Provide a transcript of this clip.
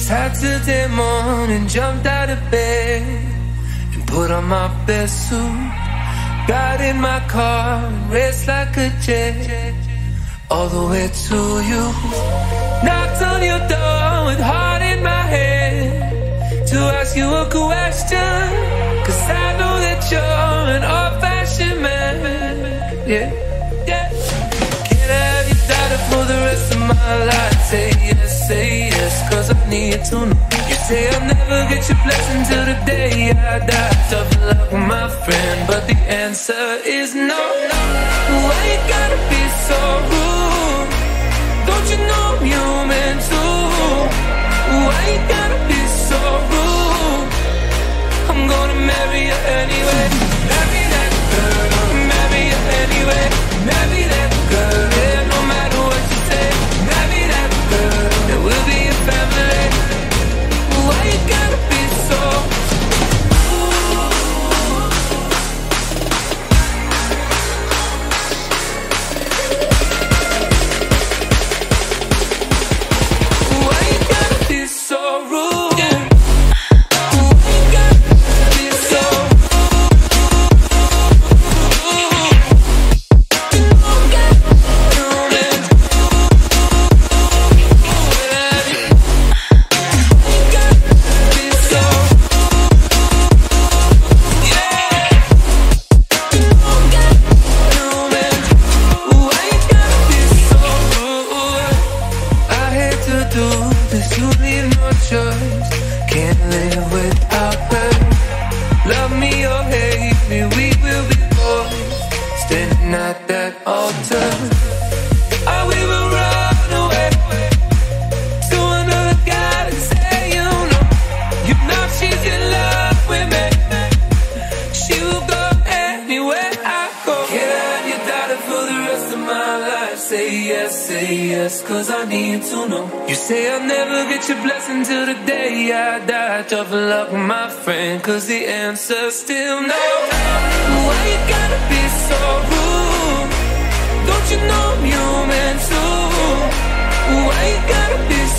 Saturday morning, jumped out of bed and put on my best suit. Got in my car and raced like a jet all the way to you. Knocked on your door with heart in my head to ask you a question, 'cause I know that you're an old-fashioned man. Yeah, yeah. Can I have your daughter for the rest of my life? Say yes, 'cause I need to know. You say I'll never get your blessing till the day I die. Tough luck, my friend, but the answer is no. Why you gotta be so rude? Don't you know I'm human too? Why you gotta be so rude? I'm gonna marry you anyway. Marry that girl, marry you anyway. Marry that girl, yeah, no matter what you say. Marry that girl, and we'll be a family. Why you gotta be so Why you gotta be so rude? Why you gotta be so can't live without her. Love me or hate me, we will be boys standing at that altar. Or we will run away to another guy and say, you know she's in love with me. She will go anywhere I go. Can I have your daughter for the rest of my life? Say yes, 'cause I need to know. You say I'll never get your blessing till the day I die. Tough luck, my friend, 'cause the answer's still no. Why you gotta be so rude? Don't you know I'm human too? Why you gotta be so